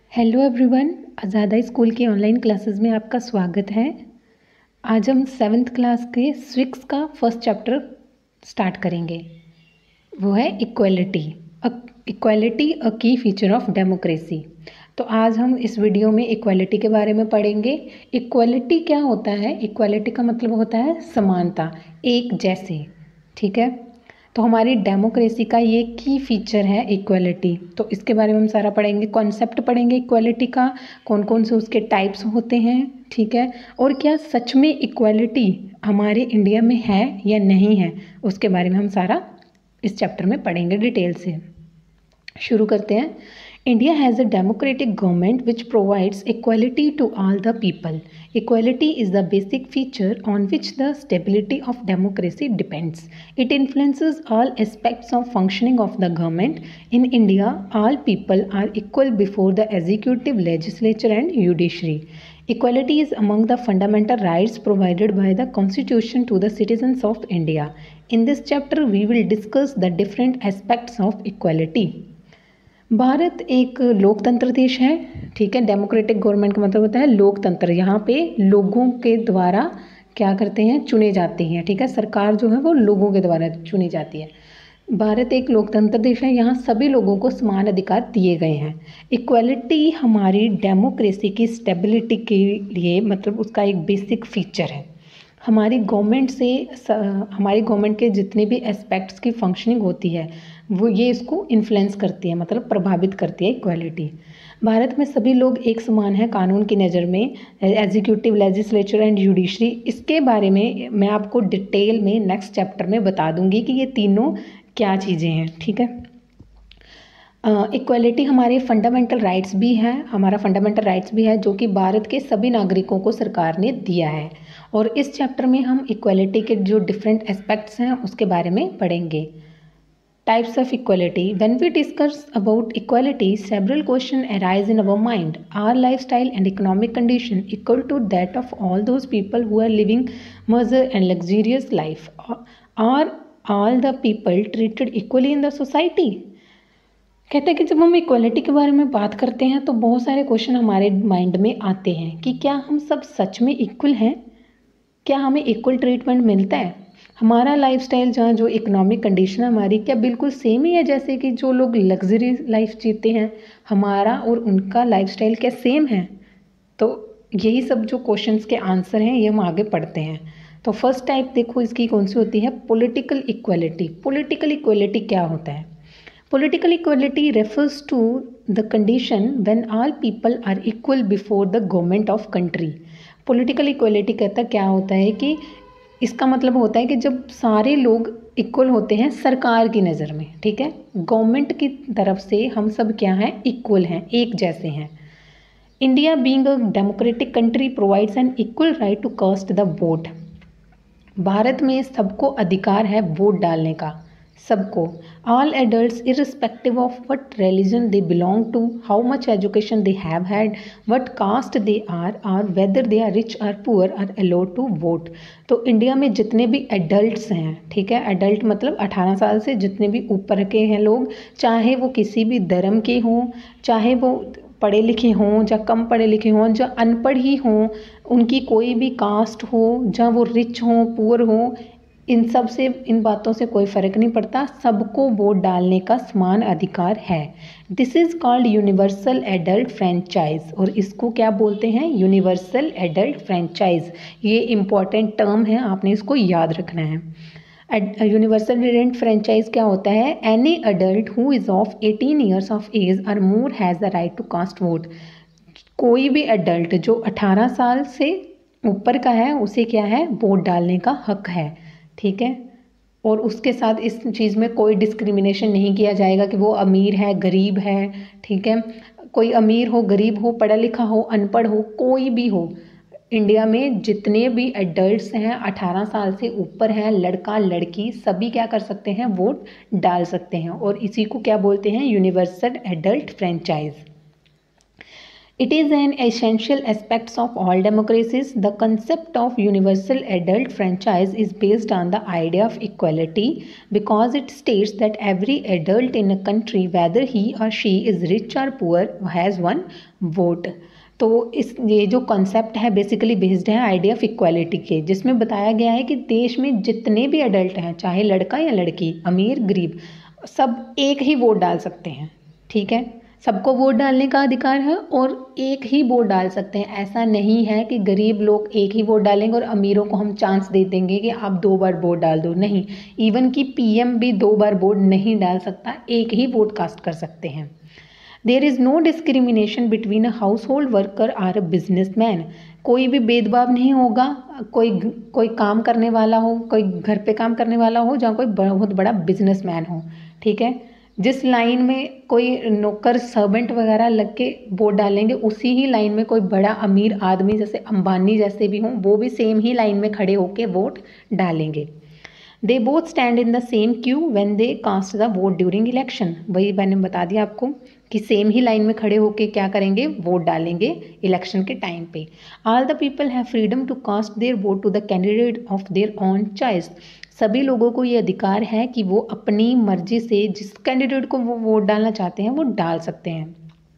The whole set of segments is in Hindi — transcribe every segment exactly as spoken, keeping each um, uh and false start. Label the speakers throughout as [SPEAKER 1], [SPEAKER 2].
[SPEAKER 1] हेलो एवरीवन, आज़ादा स्कूल की ऑनलाइन क्लासेस में आपका स्वागत है। आज हम सेवन्थ क्लास के स्विक्स का फर्स्ट चैप्टर स्टार्ट करेंगे। वो है इक्वलिटी। इक्वलिटी अ की फीचर ऑफ डेमोक्रेसी। तो आज हम इस वीडियो में इक्वलिटी के बारे में पढ़ेंगे। इक्वलिटी क्या होता है? इक्वलिटी का मतलब होता है समानता, एक जैसे। ठीक है, तो हमारी डेमोक्रेसी का ये की फीचर है इक्वलिटी। तो इसके बारे में हम सारा पढ़ेंगे, कॉन्सेप्ट पढ़ेंगे इक्वलिटी का, कौन कौन से उसके टाइप्स होते हैं। ठीक है, और क्या सच में इक्वलिटी हमारे इंडिया में है या नहीं है, उसके बारे में हम सारा इस चैप्टर में पढ़ेंगे डिटेल से। शुरू करते हैं। India has a democratic government which provides equality to all the people. Equality is the basic feature on which the stability of democracy depends. It influences all aspects of functioning of the government. In India, all people are equal before the executive, legislature and judiciary. Equality is among the fundamental rights provided by the Constitution to the citizens of India. In this chapter, we will discuss the different aspects of equality. Bharat एक लोकतंत्र देश है। ठीक है, डेमोक्रेटिक गवर्नमेंट का मतलब होता है लोकतंत्र। यहाँ पे लोगों के द्वारा क्या करते हैं, चुने जाते हैं। ठीक है, सरकार जो है वो लोगों के द्वारा चुनी जाती है। भारत एक लोकतंत्र देश है, यहाँ सभी लोगों को समान अधिकार दिए गए हैं। इक्वलिटी हमारी डेमोक्रेसी की स्टेबिलिटी के लिए मतलब उसका एक बेसिक फीचर है। हमारी गवर्नमेंट से हमारी गवर्नमेंट के जितने भी एस्पेक्ट्स की फंक्शनिंग होती है वो ये इसको इन्फ्लुएंस करती है, मतलब प्रभावित करती है इक्वालिटी। भारत में सभी लोग एक समान हैं कानून की नज़र में। एग्जीक्यूटिव, लेजिस्लेचर एंड जुडिशरी, इसके बारे में मैं आपको डिटेल में नेक्स्ट चैप्टर में बता दूंगी कि ये तीनों क्या चीज़ें हैं। ठीक है, इक्वलिटी uh, हमारे फंडामेंटल राइट्स भी हैं, हमारा फंडामेंटल राइट्स भी है जो कि भारत के सभी नागरिकों को सरकार ने दिया है। और इस चैप्टर में हम इक्वलिटी के जो डिफरेंट एस्पेक्ट्स हैं उसके बारे में पढ़ेंगे। Types of equality. When we discuss about equality, several questions arise in our mind. Are lifestyle and economic condition equal to that of all those people who are living meager and luxurious life? Are all the people treated equally in the society? कहते हैं कि जब हम इक्वलिटी के बारे में बात करते हैं तो बहुत सारे क्वेश्चन हमारे माइंड में आते हैं कि क्या हम सब सच में इक्वल हैं, क्या हमें इक्वल ट्रीटमेंट मिलता है, हमारा लाइफस्टाइल जहाँ जो इकोनॉमिक कंडीशन हमारी क्या बिल्कुल सेम ही है जैसे कि जो लोग लग्जरी लाइफ जीते हैं, हमारा और उनका लाइफस्टाइल क्या सेम है। तो यही सब जो क्वेश्चंस के आंसर हैं ये हम आगे पढ़ते हैं। तो फर्स्ट टाइप देखो इसकी कौन सी होती है, पॉलिटिकल इक्वलिटी। पॉलिटिकल इक्वलिटी क्या होता है? Political equality refers to the condition when all people are equal before the government of country. Political equality कहता क्या होता है कि इसका मतलब होता है कि जब सारे लोग इक्वल होते हैं सरकार की नज़र में। ठीक है, गवर्नमेंट की तरफ से हम सब क्या हैं, इक्वल हैं, एक जैसे हैं। India being a democratic country provides an equal right to cast the vote. भारत में सबको अधिकार है वोट डालने का, सबको। All adults irrespective of what religion they belong to, how much education they have had, what caste they are, और whether they are rich or poor, are allowed to vote. तो इंडिया में जितने भी एडल्ट्स हैं, ठीक है, एडल्ट मतलब अठारह साल से जितने भी ऊपर के हैं लोग, चाहे वो किसी भी धर्म के हों, चाहे वो पढ़े लिखे हों या कम पढ़े लिखे हों, या अनपढ़ ही हों, उनकी कोई भी कास्ट हो, या वो रिच हों पुअर हों, इन सब से इन बातों से कोई फ़र्क नहीं पड़ता, सबको वोट डालने का समान अधिकार है। This is called universal adult franchise. और इसको क्या बोलते हैं, यूनिवर्सल एडल्ट फ्रेंचाइज। ये इम्पॉर्टेंट टर्म है, आपने इसको याद रखना है। यूनिवर्सल एडल्ट फ्रेंचाइज क्या होता है? Any adult who is of eighteen years of age or more has the right to cast vote. कोई भी एडल्ट जो अठारह साल से ऊपर का है उसे क्या है, वोट डालने का हक है। ठीक है, और उसके साथ इस चीज़ में कोई डिस्क्रिमिनेशन नहीं किया जाएगा कि वो अमीर है गरीब है। ठीक है, कोई अमीर हो गरीब हो, पढ़ा लिखा हो अनपढ़ हो, कोई भी हो, इंडिया में जितने भी एडल्ट्स हैं अठारह साल से ऊपर हैं, लड़का लड़की सभी क्या कर सकते हैं, वोट डाल सकते हैं। और इसी को क्या बोलते हैं, universal adult franchise. It is an essential aspect of all democracies. The concept of universal adult franchise is based on the idea of equality because it states that every adult in a country, whether he or she is rich or poor, has one vote. तो इस ये जो कॉन्सेप्ट है बेसिकली बेस्ड है आइडिया ऑफ इक्वालिटी के, जिसमें बताया गया है कि देश में जितने भी अडल्ट हैं, चाहे लड़का या लड़की, अमीर गरीब, सब एक ही वोट डाल सकते हैं। ठीक है, सबको वोट डालने का अधिकार है और एक ही वोट डाल सकते हैं। ऐसा नहीं है कि गरीब लोग एक ही वोट डालेंगे और अमीरों को हम चांस दे देंगे कि आप दो बार वोट डाल दो। नहीं, इवन कि पीएम भी दो बार वोट नहीं डाल सकता, एक ही वोट कास्ट कर सकते हैं। There is no discrimination between a household worker और अ बिजनेस मैन। कोई भी भेदभाव नहीं होगा, कोई कोई काम करने वाला हो, कोई घर पे काम करने वाला हो, जहाँ कोई बहुत बड़ा बिजनेस मैन हो। ठीक है, जिस लाइन में कोई नौकर सर्वेंट वगैरह लग के वोट डालेंगे, उसी ही लाइन में कोई बड़ा अमीर आदमी जैसे अंबानी जैसे भी हों, वो भी सेम ही लाइन में खड़े होकर वोट डालेंगे। They both stand in the same queue when they cast the vote during election. वही मैंने बता दिया आपको कि सेम ही लाइन में खड़े होकर क्या करेंगे, वोट डालेंगे इलेक्शन के टाइम पे। All the people have freedom to cast their vote to the candidate of their own choice. सभी लोगों को ये अधिकार है कि वो अपनी मर्जी से जिस कैंडिडेट को वो वोट डालना चाहते हैं वो डाल सकते हैं,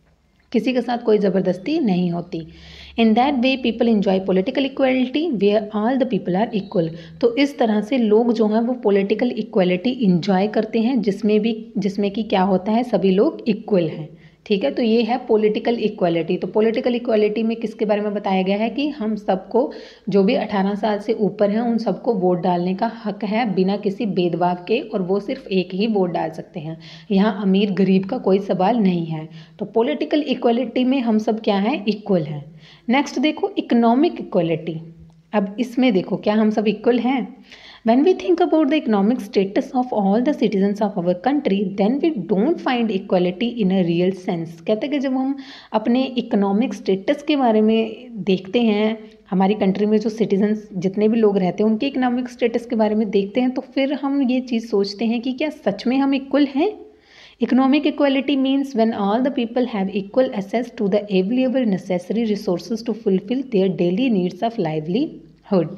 [SPEAKER 1] किसी के साथ कोई ज़बरदस्ती नहीं होती। In that way people enjoy political equality where all the people are equal. तो इस तरह से लोग जो हैं वो पॉलिटिकल इक्वलिटी इन्जॉय करते हैं, जिसमें भी जिसमें कि क्या होता है, सभी लोग इक्वल हैं। ठीक है, तो ये है पॉलिटिकल इक्वलिटी। तो पॉलिटिकल इक्वलिटी में किसके बारे में बताया गया है कि हम सबको, जो भी अठारह साल से ऊपर हैं, उन सबको वोट डालने का हक है बिना किसी भेदभाव के, और वो सिर्फ एक ही वोट डाल सकते हैं। यहाँ अमीर गरीब का कोई सवाल नहीं है। तो पॉलिटिकल इक्वलिटी में हम सब क्या हैं, इक्वल हैं। नेक्स्ट देखो इकोनॉमिक इक्वलिटी। अब इसमें देखो क्या हम सब इक्वल हैं। When we think about the economic status of all the citizens of our country, then we don't find equality in a real sense। कहते हैं कि जब हम अपने इकोनॉमिक स्टेटस के बारे में देखते हैं, हमारी कंट्री में जो सिटीजन्स जितने भी लोग रहते हैं उनके इकोनॉमिक स्टेटस के बारे में देखते हैं, तो फिर हम ये चीज़ सोचते हैं कि क्या सच में हम इक्वल हैं। Economic equality means when all the people have equal access to the available necessary resources to fulfill their daily needs of livelihood।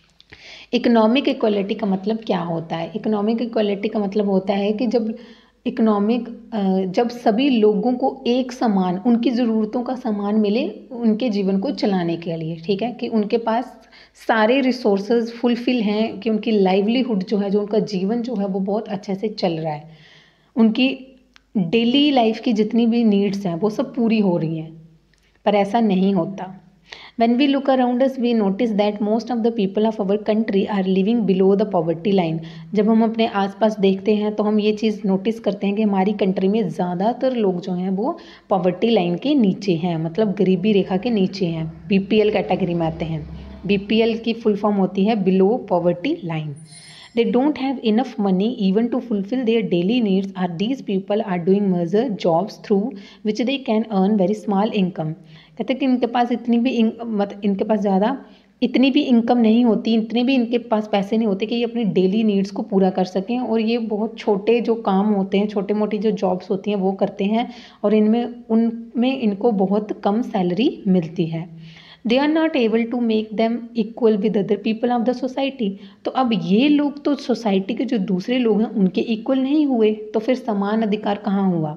[SPEAKER 1] Economic equality का मतलब क्या होता है? इकोनॉमिक इक्वलिटी का मतलब होता है कि जब इकोनॉमिक जब सभी लोगों को एक समान उनकी ज़रूरतों का सामान मिले उनके जीवन को चलाने के लिए। ठीक है, कि उनके पास सारे रिसोर्सेज फुलफिल हैं, कि उनकी लाइवलीहुड जो है, जो उनका जीवन जो है वो बहुत अच्छे से चल रहा है, उनकी डेली लाइफ की जितनी भी नीड्स हैं वो सब पूरी हो रही हैं। पर ऐसा नहीं होता। When we look around us, we notice that most of the people of our country are living below the poverty line। जब हम अपने आसपास देखते हैं तो हम ये चीज़ नोटिस करते हैं कि हमारी कंट्री में ज़्यादातर लोग जो हैं वो पॉवर्टी लाइन के नीचे हैं, मतलब गरीबी रेखा के नीचे हैं, बीपीएल कैटेगरी में आते हैं। बीपीएल की फुल फॉर्म होती है below poverty line. They don't have enough money even to fulfill their daily needs, or these people are doing major jobs through which they can earn very small income। कहते हैं कि इनके पास इतनी भी मत इनके पास ज़्यादा इतनी भी इनकम नहीं होती, इतने भी इनके पास पैसे नहीं होते कि ये अपनी डेली नीड्स को पूरा कर सकें, और ये बहुत छोटे जो काम होते हैं, छोटे मोटी जो जॉब्स होती हैं वो करते हैं, और इनमें उनमें इनको बहुत कम सैलरी मिलती है। They are not able to make them equal with other people of the society. तो अब ये लोग तो सोसाइटी के जो दूसरे लोग हैं उनके इक्वल नहीं हुए, तो फिर समान अधिकार कहाँ हुआ।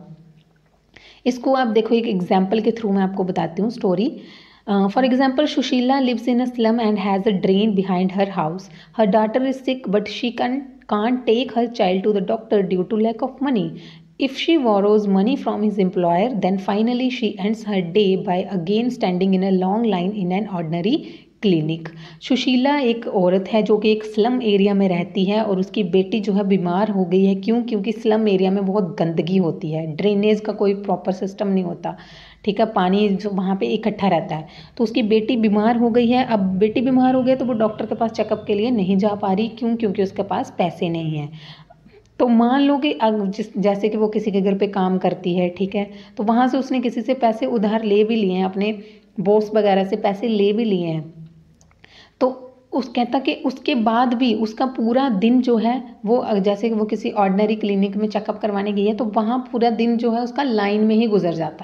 [SPEAKER 1] इसको आप देखो एक एग्जाम्पल के थ्रू मैं आपको बताती हूँ story. For example, Sushila lives in a slum and has a drain behind her house. Her daughter is sick but she can can't take her child to the doctor due to lack of money. If she borrows money from his employer, then finally she ends her day by again standing in a long line in an ordinary clinic. Sushila एक औरत है जो कि एक स्लम एरिया में रहती है, और उसकी बेटी जो है बीमार हो गई है। क्यों? क्योंकि स्लम एरिया में बहुत गंदगी होती है, ड्रेनेज का कोई प्रॉपर सिस्टम नहीं होता। ठीक है, पानी जो वहाँ पे इकट्ठा रहता है। तो उसकी बेटी बीमार हो गई है। अब बेटी बीमार हो गई तो वो डॉक्टर के पास चेकअप के लिए नहीं जा पा रही। क्यों? क्योंकि उसके पास पैसे नहीं हैं। तो मान लो कि जिस जैसे कि वो किसी के घर पे काम करती है, ठीक है, तो वहाँ से उसने किसी से पैसे उधार ले भी लिए हैं, अपने बॉस वगैरह से पैसे ले भी लिए हैं। तो उस कहता कि उसके बाद भी उसका पूरा दिन जो है वो, जैसे कि वो किसी ऑर्डिनरी क्लिनिक में चेकअप करवाने गई है, तो वहाँ पूरा दिन जो है उसका लाइन में ही गुजर जाता है।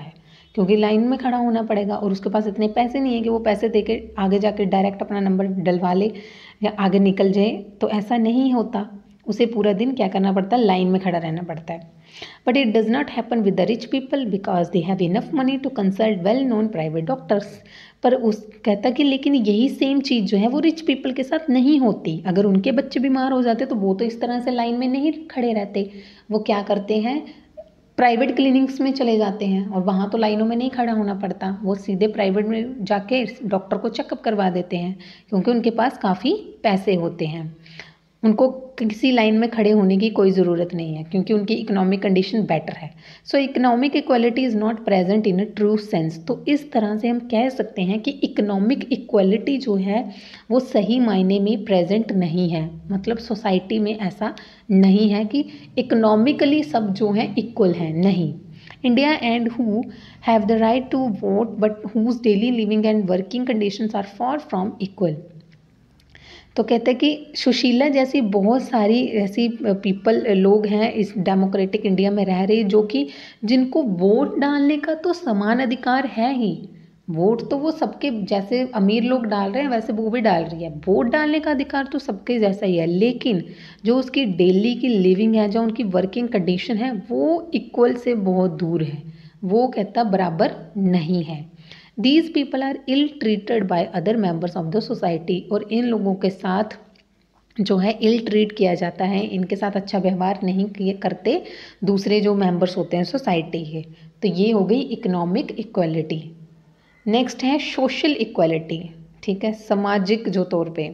[SPEAKER 1] क्योंकि लाइन में खड़ा होना पड़ेगा और उसके पास इतने पैसे नहीं है कि वो पैसे दे के आगे जाके डायरेक्ट अपना नंबर डलवा ले या आगे निकल जाए। तो ऐसा नहीं होता, उसे पूरा दिन क्या करना पड़ता है, लाइन में खड़ा रहना पड़ता है। But it does not happen with the rich people because they have enough money to consult well known private doctors. पर उस कहता कि लेकिन यही सेम चीज़ जो है वो रिच पीपल के साथ नहीं होती। अगर उनके बच्चे बीमार हो जाते तो वो तो इस तरह से लाइन में नहीं खड़े रहते, वो क्या करते हैं, प्राइवेट क्लिनिक्स में चले जाते हैं और वहाँ तो लाइनों में नहीं खड़ा होना पड़ता, वो सीधे प्राइवेट में जाके डॉक्टर को चेकअप करवा देते हैं क्योंकि उनके पास काफ़ी पैसे होते हैं। उनको किसी लाइन में खड़े होने की कोई ज़रूरत नहीं है क्योंकि उनकी इकोनॉमिक कंडीशन बेटर है। So economic equality is not present in a true sense. तो इस तरह से हम कह सकते हैं कि इकोनॉमिक इक्वालिटी जो है वो सही मायने में प्रेजेंट नहीं है। मतलब सोसाइटी में ऐसा नहीं है कि इकोनॉमिकली सब जो हैं इक्वल हैं, नहीं। India and who have the right to vote but whose daily living and working conditions are far from equal. तो कहते हैं कि सुशीला जैसी बहुत सारी ऐसी पीपल लोग हैं इस डेमोक्रेटिक इंडिया में रह रहे जो कि जिनको वोट डालने का तो समान अधिकार है ही। वोट तो वो सबके जैसे अमीर लोग डाल रहे हैं वैसे वो भी डाल रही है, वोट डालने का अधिकार तो सबके जैसा ही है। लेकिन जो उसकी डेली की लिविंग है, जो उनकी वर्किंग कंडीशन है वो इक्वल से बहुत दूर है, वो कहता बराबर नहीं है। These people are ill treated by other members of the society। और इन लोगों के साथ जो है इल ट्रीट किया जाता है, इनके साथ अच्छा व्यवहार नहीं किए करते दूसरे जो मेंबर्स होते हैं सोसाइटी के। तो ये हो गई इकोनॉमिक इक्वालिटी। नेक्स्ट है सोशल इक्वालिटी, ठीक है, सामाजिक जो तौर पे।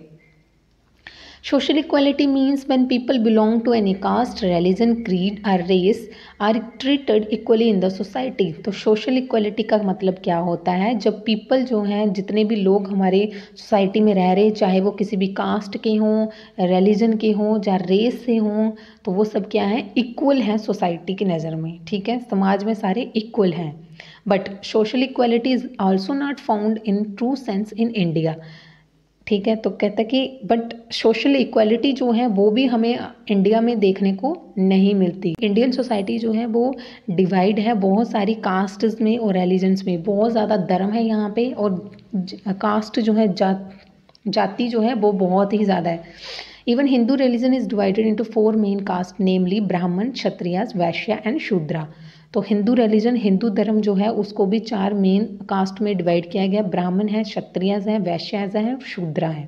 [SPEAKER 1] Social equality means when people belong to any caste, religion, creed or race are treated equally in the society। तो social equality का मतलब क्या होता है, जब people जो हैं, जितने भी लोग हमारे सोसाइटी में रह रहे, चाहे वो किसी भी कास्ट के हों, religion के हों या रेस से हों, तो वो सब क्या है, इक्वल हैं सोसाइटी की नज़र में, ठीक है, समाज में सारे इक्वल हैं। But social equality is also not found in true sense in India, ठीक है। तो कहता है कि बट सोशल इक्वालिटी जो है वो भी हमें इंडिया में देखने को नहीं मिलती। इंडियन सोसाइटी जो है वो डिवाइड है बहुत सारी कास्ट्स में और रिलीजन्स में, बहुत ज़्यादा धर्म है यहाँ पे और कास्ट जो है जात जाति जो है वो बहुत ही ज़्यादा है। Even Hindu religion is divided into four main caste namely Brahmin, Kshatriyas, Vysya and शूद्रा। तो हिंदू रिलीजन, हिंदू धर्म जो है उसको भी चार मेन कास्ट में डिवाइड किया गया, ब्राह्मण है, क्षत्रियज है, वैश्यज है, शूद्रा है।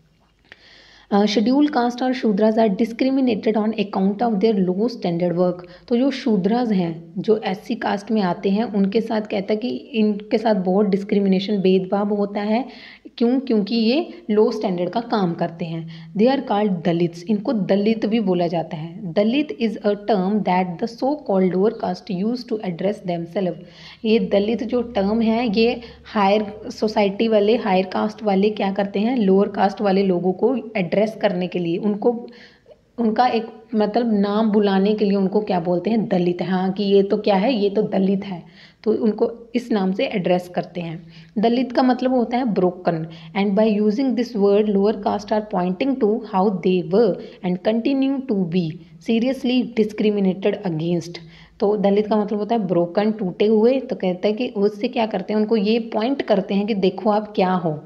[SPEAKER 1] शेड्यूल कास्ट और Shudras are discriminated on account of their low standard work. तो जो शूद्राज हैं, जो एससी कास्ट में आते हैं, उनके साथ कहता है कि इनके साथ बहुत डिस्क्रिमिनेशन, भेदभाव होता है। क्यों? क्योंकि ये लो स्टैंडर्ड का काम करते हैं। दे आर कॉल्ड दलित्स, इनको दलित भी बोला जाता है। Dalit is a term that the so called lower caste use to address themself. ये दलित जो टर्म है ये हायर सोसाइटी वाले, हायर कास्ट वाले क्या करते हैं, लोअर कास्ट वाले लोगों को एड्रेस करने के लिए, उनको उनका एक मतलब नाम बुलाने के लिए उनको क्या बोलते हैं, दलित। हाँ कि ये तो क्या है, ये तो दलित है, तो उनको इस नाम से एड्रेस करते हैं। दलित का मतलब होता है broken, and by using this word lower caste are pointing to how they were and continue to be seriously discriminated against. तो दलित का मतलब होता है ब्रोकन, टूटे हुए। तो कहते हैं कि उससे क्या करते हैं, उनको ये पॉइंट करते हैं कि देखो आप क्या हो।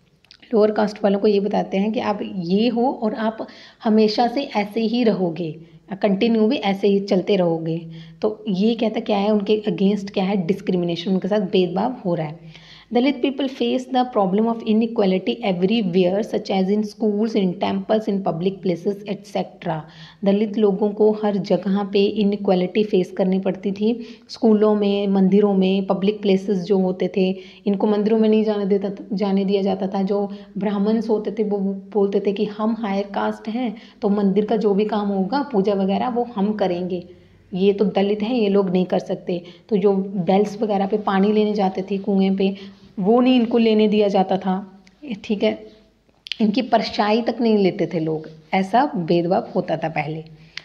[SPEAKER 1] लोअर कास्ट वालों को ये बताते हैं कि आप ये हो और आप हमेशा से ऐसे ही रहोगे, कंटिन्यू भी ऐसे ही चलते रहोगे। तो ये कहता क्या है, उनके अगेंस्ट क्या है, डिस्क्रिमिनेशन, उनके साथ भेदभाव हो रहा है। Dalit people face the problem of inequality everywhere such as in schools, in temples, in public places et cetera। दलित लोगों को हर जगह पे इनइक्वालिटी फेस करनी पड़ती थी, स्कूलों में, मंदिरों में, पब्लिक प्लेसेस जो होते थे, इनको मंदिरों में नहीं जाने देता जाने दिया जाता था। जो ब्राह्मण्स होते थे वो बोलते थे कि हम हायर कास्ट हैं तो मंदिर का जो भी काम होगा, पूजा वगैरह, वो हम करेंगे, ये तो दलित हैं, ये लोग नहीं कर सकते। तो जो बेल्स वगैरह पे पानी लेने जाते थे कुएं पे, वो नहीं इनको लेने दिया जाता था, ठीक है, इनकी परछाई तक नहीं लेते थे लोग, ऐसा भेदभाव होता था पहले।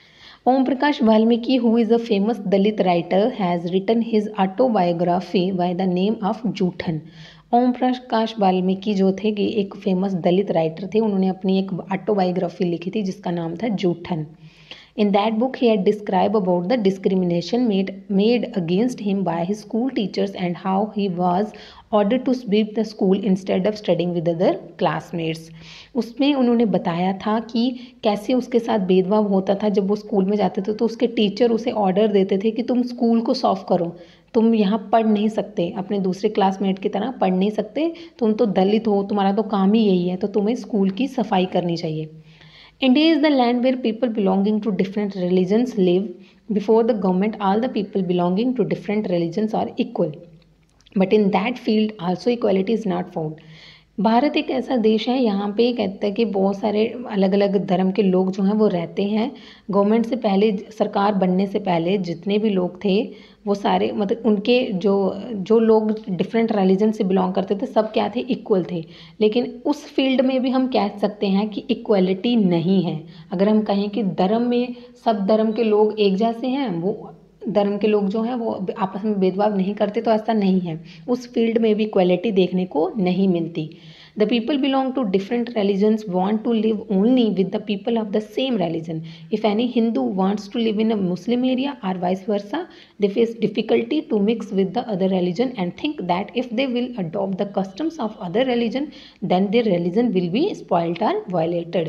[SPEAKER 1] Om Prakash Valmiki who is a famous Dalit writer has written his autobiography by the name of Joothan. Om Prakash Valmiki जो थे कि एक फेमस दलित राइटर थे, उन्होंने अपनी एक ऑटोबायोग्राफी लिखी थी जिसका नाम था जूठन। In that book, he had described about the discrimination made made against him by his school teachers and how he was ordered to sweep the school instead of studying with other classmates. उसमें उन्होंने बताया था कि कैसे उसके साथ भेदभाव होता था जब वो स्कूल में जाते थे, तो उसके टीचर उसे ऑर्डर देते थे कि तुम स्कूल को साफ करो, तुम यहाँ पढ़ नहीं सकते, अपने दूसरे क्लासमेट की तरह पढ़ नहीं सकते, तुम तो दलित हो, तुम्हारा तो काम ही यही है, तो तुम्हें स्कूल की सफाई करनी चाहिए. India is the land where people belonging to different religions live. Before the government, all the people belonging to different religions are equal. But in that field, also equality is not found. Bharat एक ऐसा देश है, यहाँ पे कहता है कि बहुत सारे अलग अलग धर्म के लोग जो हैं वो रहते हैं. गवर्नमेंट से पहले, सरकार बनने से पहले जितने भी लोग थे वो सारे, मतलब उनके जो जो लोग डिफरेंट रिलीजन से बिलोंग करते थे सब क्या थे, इक्वल थे. लेकिन उस फील्ड में भी हम कह सकते हैं कि इक्वलिटी नहीं है. अगर हम कहें कि धर्म में सब धर्म के लोग एक जैसे हैं, वो धर्म के लोग जो हैं वो आपस में भेदभाव नहीं करते, तो ऐसा नहीं है. उस फील्ड में भी इक्वलिटी देखने को नहीं मिलती. The people belong to different religions want to live only with the people of the same religion. If any Hindu wants to live in a Muslim area or vice versa, they face difficulty to mix with the other religion and think that if they will adopt the customs of other religion, then their religion will be spoiled or violated.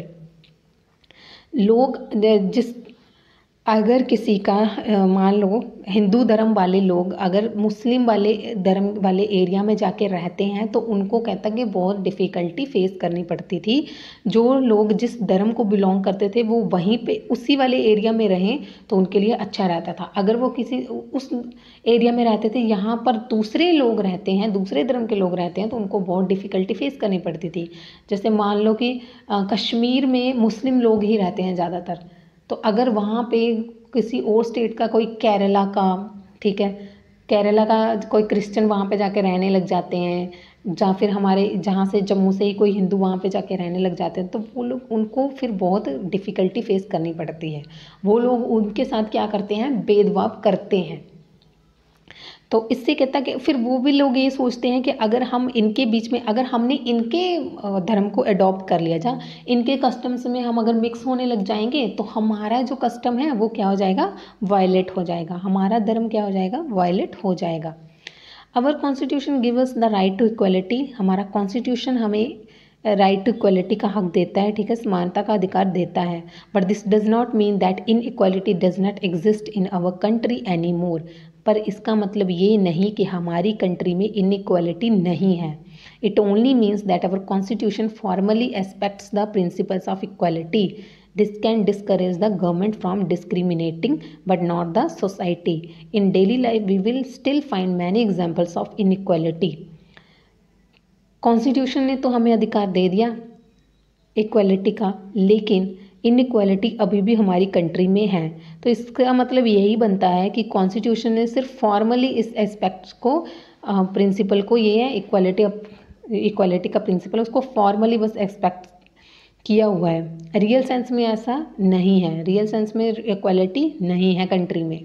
[SPEAKER 1] लोग जिस अगर किसी का मान लो हिंदू धर्म वाले लोग अगर मुस्लिम वाले धर्म वाले एरिया में जाके रहते हैं तो उनको कहता कि बहुत डिफ़िकल्टी फेस करनी पड़ती थी. जो लोग जिस धर्म को बिलोंग करते थे वो वहीं पे उसी वाले एरिया में रहें तो उनके लिए अच्छा रहता था. अगर वो किसी उस एरिया में रहते थे, यहाँ पर दूसरे लोग रहते हैं, दूसरे धर्म के लोग रहते हैं, तो उनको बहुत डिफ़िकल्टी फेस करनी पड़ती थी. जैसे मान लो कि कश्मीर में मुस्लिम लोग ही रहते हैं ज़्यादातर, तो अगर वहाँ पे किसी और स्टेट का कोई, केरला का, ठीक है, केरला का कोई क्रिश्चियन वहाँ पे जाके रहने लग जाते हैं, या फिर हमारे जहाँ से जम्मू से ही कोई हिंदू वहाँ पे जाके रहने लग जाते हैं, तो वो लोग, उनको फिर बहुत डिफ़िकल्टी फेस करनी पड़ती है. वो लोग उनके साथ क्या करते हैं, भेदभाव करते हैं. तो इससे कहता कि फिर वो भी लोग ये सोचते हैं कि अगर हम इनके बीच में, अगर हमने इनके धर्म को अडॉप्ट कर लिया, जा इनके कस्टम्स में हम अगर मिक्स होने लग जाएंगे तो हमारा जो कस्टम है वो क्या हो जाएगा, वायलेट हो जाएगा, हमारा धर्म क्या हो जाएगा, वायलेट हो जाएगा. Our constitution give us the right to equality. हमारा कॉन्स्टिट्यूशन हमें राइट टू इक्वलिटी का हक देता है, ठीक है, समानता का अधिकार देता है. But this does not mean that inequality does not exist in our country any more. पर इसका मतलब ये नहीं कि हमारी कंट्री में इनइक्वालिटी नहीं है. It only means that our constitution formally accepts the principles of equality. This can discourage the government from discriminating but not the society. In daily life we will still find many examples of inequality. Constitution ने तो हमें अधिकार दे दिया इक्वालिटी का, लेकिन इनइक्वालिटी अभी भी हमारी कंट्री में है. तो इसका मतलब यही बनता है कि कॉन्स्टिट्यूशन ने सिर्फ फॉर्मली इस एस्पेक्ट को, प्रिंसिपल को, ये है इक्वालिटी, इक्वालिटी का प्रिंसिपल, उसको फॉर्मली बस एक्सपेक्ट किया हुआ है. रियल सेंस में ऐसा नहीं है, रियल सेंस में इक्वालिटी नहीं है कंट्री में.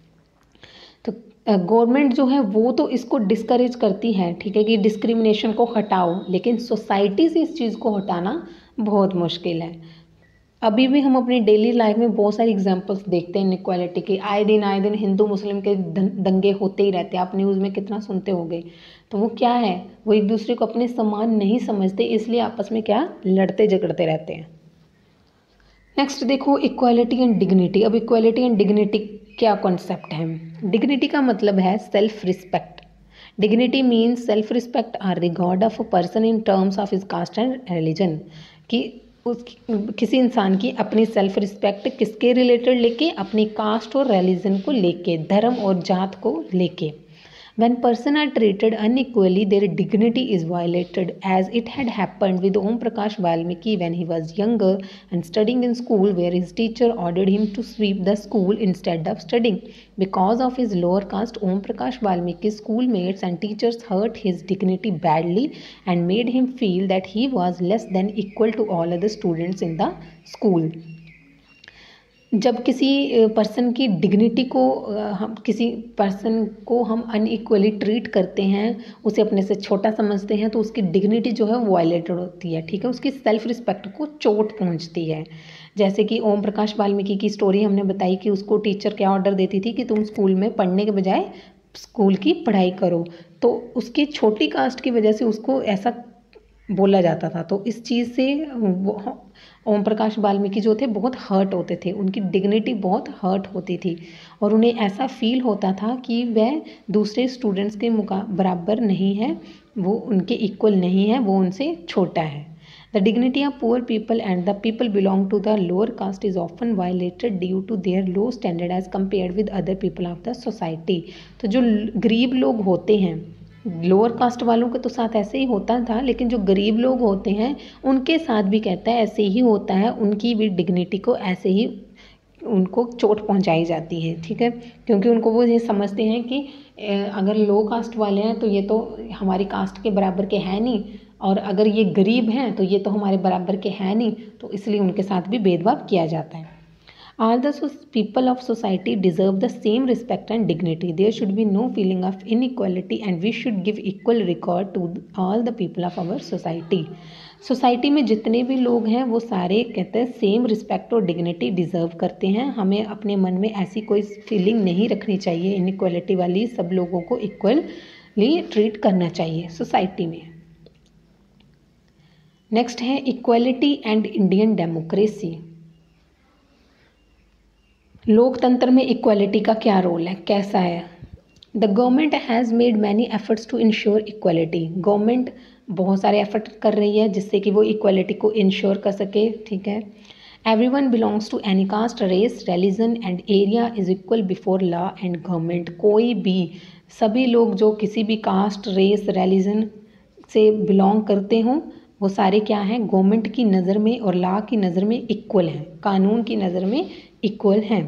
[SPEAKER 1] तो गवर्नमेंट जो है वो तो इसको डिस्करेज करती है, ठीक है, कि डिस्क्रिमिनेशन को हटाओ, लेकिन सोसाइटी से इस चीज़ को हटाना बहुत मुश्किल है. अभी भी हम अपनी डेली लाइफ में बहुत सारी एग्जांपल्स देखते हैं इनइक्वालिटी के. आए दिन आए दिन हिंदू मुस्लिम के दंगे होते ही रहते हैं, आप न्यूज़ में कितना सुनते होंगे. तो वो क्या है, वो एक दूसरे को अपने समान नहीं समझते, इसलिए आपस में क्या लड़ते झगड़ते रहते हैं. नेक्स्ट देखो, इक्वालिटी एंड डिग्निटी. अब इक्वालिटी एंड डिग्निटी क्या कॉन्सेप्ट है. डिग्निटी का मतलब है self respect. Dignity means self respect or regard of a person in terms of his caste and religion. कि उस किसी इंसान की अपनी सेल्फ रिस्पेक्ट किसके रिलेटेड लेके, अपनी कास्ट और रिलीजन को लेके, धर्म और जात को लेके. When person are treated unequally, their dignity is violated, as it had happened with Om Prakash Valmiki when he was younger and studying in school, where his teacher ordered him to sweep the school instead of studying. Because of his lower caste, Om Prakash Valmiki's schoolmates and teachers hurt his dignity badly and made him feel that he was less than equal to all other students in the school. जब किसी पर्सन की डिग्निटी को, हम किसी पर्सन को हम अनइक्वली ट्रीट करते हैं, उसे अपने से छोटा समझते हैं, तो उसकी डिग्निटी जो है वो वायलेटेड होती है, ठीक है, उसकी सेल्फ रिस्पेक्ट को चोट पहुंचती है. जैसे कि ओम प्रकाश वाल्मीकि की स्टोरी हमने बताई कि उसको टीचर क्या ऑर्डर देती थी कि तुम स्कूल में पढ़ने के बजाय स्कूल की पढ़ाई करो, तो उसकी छोटी कास्ट की वजह से उसको ऐसा बोला जाता था। तो इस चीज़ से वो ओम प्रकाश वाल्मीकि जो थे बहुत हर्ट होते थे, उनकी डिग्निटी बहुत हर्ट होती थी और उन्हें ऐसा फील होता था कि वह दूसरे स्टूडेंट्स के मुका बराबर नहीं है, वो उनके इक्वल नहीं है, वो उनसे छोटा है। The dignity of poor people and the people belong to the lower caste is often violated due to their low standard as compared with other people of the society। तो जो गरीब लोग होते हैं, लोअर कास्ट वालों के तो साथ ऐसे ही होता था, लेकिन जो गरीब लोग होते हैं उनके साथ भी कहता है ऐसे ही होता है, उनकी भी डिग्निटी को ऐसे ही उनको चोट पहुंचाई जाती है। ठीक है, क्योंकि उनको वो ये समझते हैं कि अगर लो कास्ट वाले हैं तो ये तो हमारी कास्ट के बराबर के हैं नहीं, और अगर ये गरीब हैं तो ये तो हमारे बराबर के हैं नहीं, तो इसलिए उनके साथ भी भेदभाव किया जाता है। All the people of society deserve the same respect and dignity. There should be no feeling of inequality and we should give equal regard to all the people of our society. Society में जितने भी लोग हैं वो सारे कहते हैं सेम रिस्पेक्ट और डिग्निटी डिज़र्व करते हैं। हमें अपने मन में ऐसी कोई फीलिंग नहीं रखनी चाहिए इनइक्वालिटी वाली, सब लोगों को इक्वली ट्रीट करना चाहिए सोसाइटी में। नेक्स्ट है इक्वालिटी एंड इंडियन डेमोक्रेसी। लोकतंत्र में इक्वालिटी का क्या रोल है, कैसा है? The government has made many efforts to ensure equality. Government बहुत सारे एफर्ट कर रही है जिससे कि वो इक्वालिटी को इंश्योर कर सके। ठीक है, every one belongs to any caste, race, religion and area is equal before law and government. कोई भी, सभी लोग जो किसी भी कास्ट, रेस, रिलीजन से बिलोंग करते हों वो सारे क्या हैं, गवर्नमेंट की नज़र में और लॉ की नज़र में इक्वल हैं, कानून की नज़र में इक्वल हैं।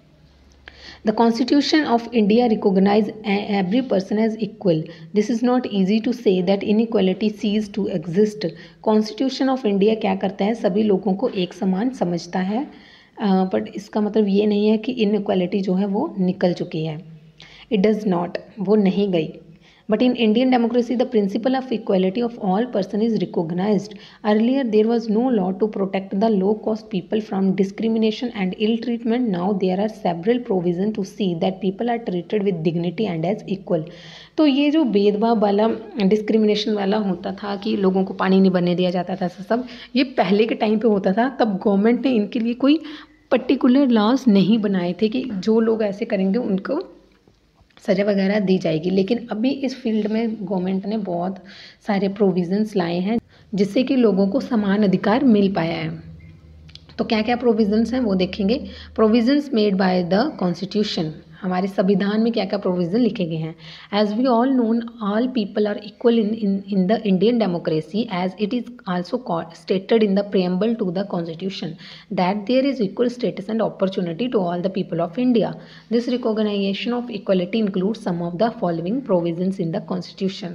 [SPEAKER 1] The constitution of India recognise every person as equal. This is not easy to say that inequality ceases to exist. Constitution of India क्या करता है, सभी लोगों को एक समान समझता है, बट uh, इसका मतलब ये नहीं है कि इनइक्वालिटी जो है वो निकल चुकी है। इट डज़ नॉट, वो नहीं गई। But in Indian democracy, the principle of equality of all persons is recognized. Earlier, there was no law to protect the low-cost people from discrimination and ill treatment. Now, there are several provisions to see that people are treated with dignity and as equal. तो ये जो भेदभाव वाला, डिस्क्रिमिनेशन वाला होता था कि लोगों को पानी नहीं भरने दिया जाता था, सब ये पहले के टाइम पे होता था। तब गवर्नमेंट ने इनके लिए कोई पर्टिकुलर लॉज नहीं बनाए थे कि जो लोग ऐसे करेंगे उनको सज़ा वगैरह दी जाएगी। लेकिन अभी इस फील्ड में गवर्नमेंट ने बहुत सारे प्रोविज़न्स लाए हैं जिससे कि लोगों को समान अधिकार मिल पाया है। तो क्या क्या प्रोविज़न्स हैं वो देखेंगे। Provisions made by the constitution, हमारे संविधान में क्या क्या प्रोविज़न लिखे गए हैं। As we all known all people are equal in in in the Indian democracy as it is also stated in the preamble to the constitution that there is equal status and opportunity to all the people of India. This recognition of equality include some of the following provisions in the constitution.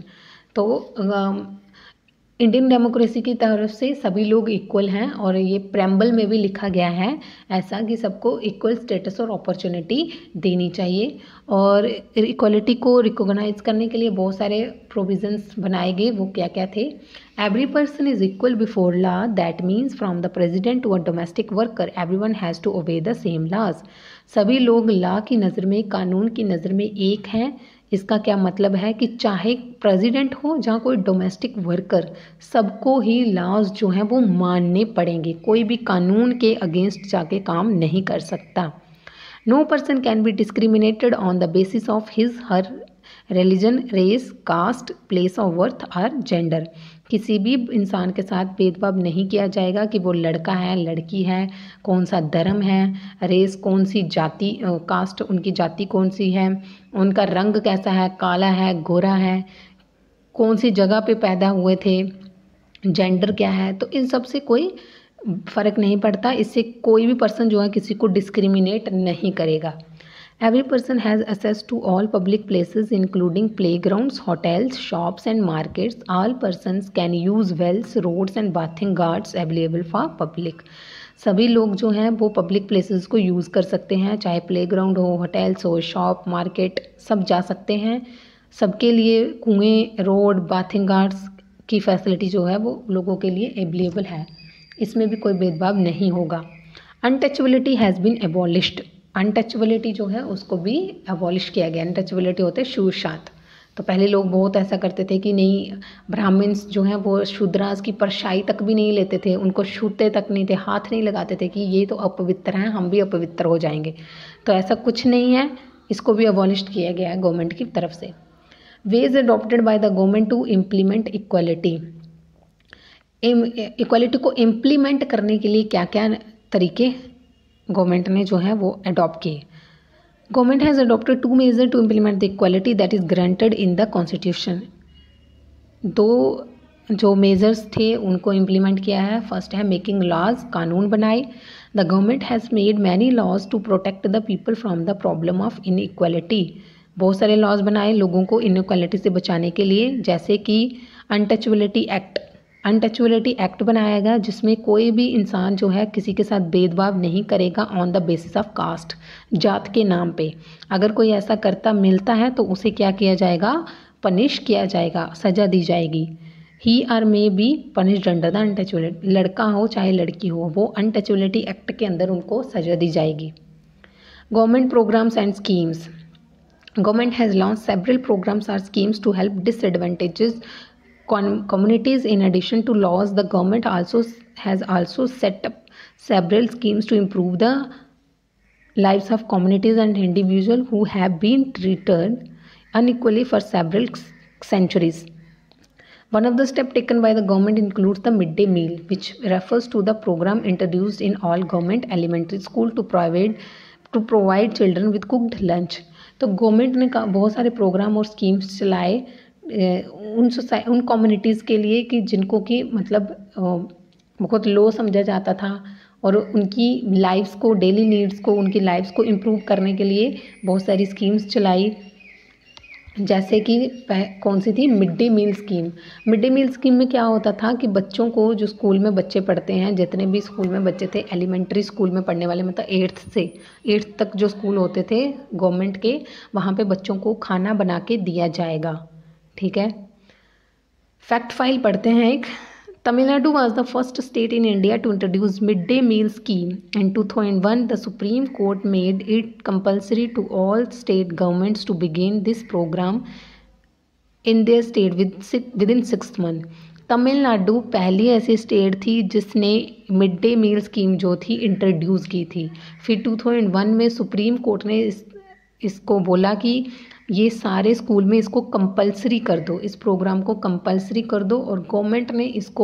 [SPEAKER 1] तो इंडियन डेमोक्रेसी की तरफ से सभी लोग इक्वल हैं और ये प्रेम्बल में भी लिखा गया है ऐसा कि सबको इक्वल स्टेटस और अपॉर्चुनिटी देनी चाहिए। और इक्वलिटी को रिकॉग्नाइज करने के लिए बहुत सारे प्रोविजंस बनाए गए। वो क्या क्या थे? Every person is equal before law, that means from the president to a domestic worker every one has to obey the same laws. सभी लोग लॉ की नज़र में, कानून की नज़र में एक हैं। इसका क्या मतलब है कि चाहे प्रेसिडेंट हो जहाँ कोई डोमेस्टिक वर्कर, सबको ही लॉज जो हैं वो मानने पड़ेंगे। कोई भी कानून के अगेंस्ट जाके काम नहीं कर सकता। No person can be discriminated on the basis of his her religion, race, caste, place of birth और जेंडर। किसी भी इंसान के साथ भेदभाव नहीं किया जाएगा कि वो लड़का है, लड़की है, कौन सा धर्म है, रेस कौन सी जाति, कास्ट उनकी जाति कौन सी है, उनका रंग कैसा है, काला है, गोरा है, कौन सी जगह पे पैदा हुए थे, जेंडर क्या है। तो इन सब से कोई फ़र्क नहीं पड़ता। इससे कोई भी पर्सन जो है किसी को डिस्क्रिमिनेट नहीं करेगा। Every person has access to all public places including playgrounds, hotels, shops and markets. All persons can use wells, roads and bathing guards available for public. सभी लोग जो हैं वो पब्लिक प्लेसेस को यूज़ कर सकते हैं, चाहे प्लेग्राउंड हो, होटल्स हो, शॉप, मार्केट, सब जा सकते हैं। सबके लिए कुएं, रोड, बाथिंग गार्ड्स की फैसिलिटी जो है वो लोगों के लिए अवेलेबल है। इसमें भी कोई भेदभाव नहीं होगा। Untouchability has been abolished, untouchability जो है उसको भी एबॉलिश किया गया। अनटचबिलिटी होते हैं शूशात। तो पहले लोग बहुत ऐसा करते थे कि नहीं, ब्राह्मण्स जो हैं वो शूद्रास की परछाई तक भी नहीं लेते थे, उनको छूते तक नहीं थे, हाथ नहीं लगाते थे कि ये तो अपवित्र हैं, हम भी अपवित्र हो जाएंगे। तो ऐसा कुछ नहीं है, इसको भी अबॉलिश किया गया है गवर्नमेंट की तरफ से। Ways adopted by the government to implement equality, equality को इम्प्लीमेंट करने के लिए क्या क्या तरीके गवर्नमेंट ने जो है वो अडॉप्ट किए। Government has adopted two measure to implement the equality that is granted in the constitution. दो जो मेजर्स थे उनको इम्प्लीमेंट किया है। फर्स्ट है मेकिंग लॉज, कानून बनाए। The government has made many laws to protect the people from the problem of inequality. बहुत सारे लॉज बनाए लोगों को इनइक्वालिटी से बचाने के लिए, जैसे कि अनटचबिलिटी एक्ट, अनटचबिलिटी एक्ट बनाया गया जिसमें कोई भी इंसान जो है किसी के साथ भेदभाव नहीं करेगा on the basis of caste, जात के नाम पे। अगर कोई ऐसा करता मिलता है तो उसे क्या किया जाएगा, पनिश किया जाएगा, सज़ा दी जाएगी। He are may be punished under the untouchability, लड़का हो चाहे लड़की हो, वो अनटचबिलिटी एक्ट के अंदर उनको सज़ा दी जाएगी। Government programmes and schemes, government has launched several programmes or schemes to help disadvantages communities. In addition to laws, the government also has also set up several schemes to improve the lives of communities and individuals who have been treated unequally for several centuries. One of the steps taken by the government includes the midday meal, which refers to the program introduced in all government elementary school to provide to provide children with cooked lunch. तो गवर्नमेंट ने बहुत सारे प्रोग्राम और स्कीम्स चलाए उन सोसाइ उन कम्युनिटीज़ के लिए कि जिनको कि मतलब बहुत लो समझा जाता था, और उनकी लाइफ्स को, डेली नीड्स को, उनकी लाइफ्स को इम्प्रूव करने के लिए बहुत सारी स्कीम्स चलाई। जैसे कि कौन सी थी, mid day meal scheme. Mid day meal scheme में क्या होता था कि बच्चों को, जो स्कूल में बच्चे पढ़ते हैं, जितने भी स्कूल में बच्चे थे एलिमेंट्री स्कूल में पढ़ने वाले, मतलब एट्थ से एट्थ तक जो स्कूल होते थे गवर्नमेंट के, वहाँ पे बच्चों को खाना बना के दिया जाएगा। ठीक है, फैक्ट फाइल पढ़ते हैं एक। Tamil Nadu was the first state in India to introduce mid day meal scheme and two thousand one the supreme court made it compulsory to all state governments to begin this programme in their state within six month. Tamil Nadu पहली ऐसी स्टेट थी जिसने मिड डे मील स्कीम जो थी इंट्रोड्यूस की थी। फिर टू थाउजेंड वन में सुप्रीम कोर्ट ने इस, इसको बोला कि ये सारे स्कूल में इसको कंपलसरी कर दो, इस प्रोग्राम को कंपलसरी कर दो, और गवर्नमेंट ने इसको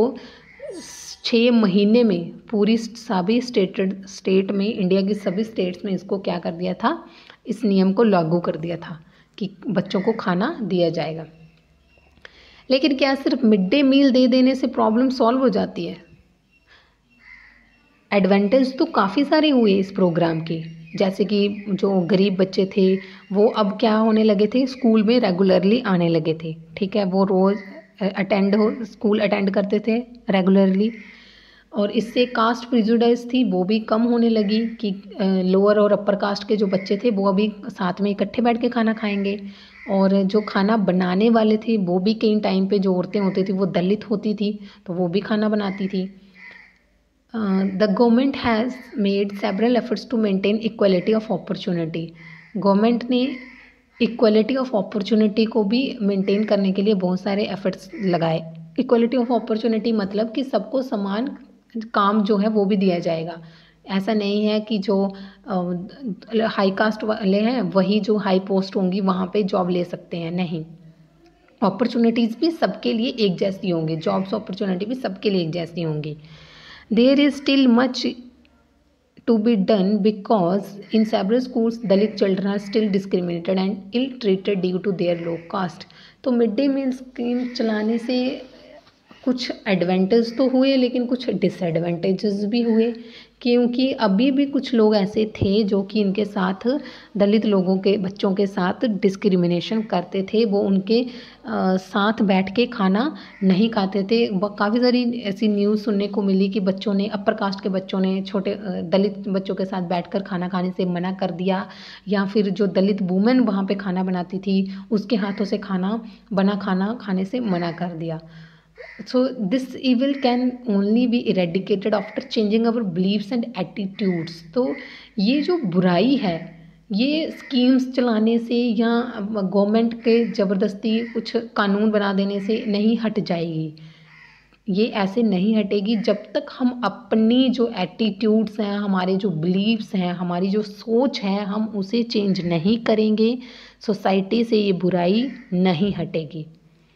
[SPEAKER 1] छः महीने में पूरी सभी स्टेटेड स्टेट में, इंडिया की सभी स्टेट्स में इसको क्या कर दिया था, इस नियम को लागू कर दिया था कि बच्चों को खाना दिया जाएगा। लेकिन क्या सिर्फ मिड डे मील दे देने से प्रॉब्लम सॉल्व हो जाती है? एडवांटेज तो काफ़ी सारे हुए इस प्रोग्राम के, जैसे कि जो गरीब बच्चे थे वो अब क्या होने लगे थे, स्कूल में रेगुलरली आने लगे थे। ठीक है, वो रोज़ अटेंड हो स्कूल अटेंड करते थे रेगुलरली, और इससे कास्ट प्रिजुडाइज थी वो भी कम होने लगी कि लोअर और अपर कास्ट के जो बच्चे थे वो अभी साथ में इकट्ठे बैठ के खाना खाएंगे। और जो खाना बनाने वाले थे वो भी कई टाइम पे जो औरतें होती थी वो दलित होती थी, तो वो भी खाना बनाती थी। The government has made several efforts to maintain equality of opportunity. गवर्नमेंट ने इक्वलिटी ऑफ अपॉर्चुनिटी को भी मेंटेन करने के लिए बहुत सारे एफर्ट्स लगाए। इक्वलिटी ऑफ अपॉर्चुनिटी मतलब कि सबको समान काम जो है वो भी दिया जाएगा। ऐसा नहीं है कि जो हाई कास्ट वाले हैं वही जो हाई पोस्ट होंगी वहाँ पे जॉब ले सकते हैं, नहीं, अपॉर्चुनिटीज़ भी सबके लिए एक जैसी होंगी, जॉब्स अपॉर्चुनिटी भी सबके लिए एक जैसी होंगी। There is still much to be done because in several schools Dalit children are still discriminated and ill-treated due to their low caste। तो मिड डे मील स्कीम चलाने से कुछ एडवांटेज तो हुए लेकिन कुछ डिसएडवांटेजेस भी हुए, क्योंकि अभी भी कुछ लोग ऐसे थे जो कि इनके साथ, दलित लोगों के बच्चों के साथ डिस्क्रिमिनेशन करते थे। वो उनके आ, साथ बैठ के खाना नहीं खाते थे। काफ़ी सारी ऐसी न्यूज़ सुनने को मिली कि बच्चों ने, अपर कास्ट के बच्चों ने छोटे दलित बच्चों के साथ बैठकर खाना खाने से मना कर दिया, या फिर जो दलित वुमेन वहाँ पे खाना बनाती थी उसके हाथों से खाना बना खाना खाने से मना कर दिया। So this evil can only be eradicated after changing our beliefs and attitudes. तो ये जो बुराई है ये स्कीम्स चलाने से या गवर्नमेंट के ज़बरदस्ती कुछ कानून बना देने से नहीं हट जाएगी। ये ऐसे नहीं हटेगी जब तक हम अपनी जो एटीट्यूड्स हैं, हमारे जो बिलीव्स हैं, हमारी जो सोच है, हम उसे चेंज नहीं करेंगे, सोसाइटी से ये बुराई नहीं हटेगी।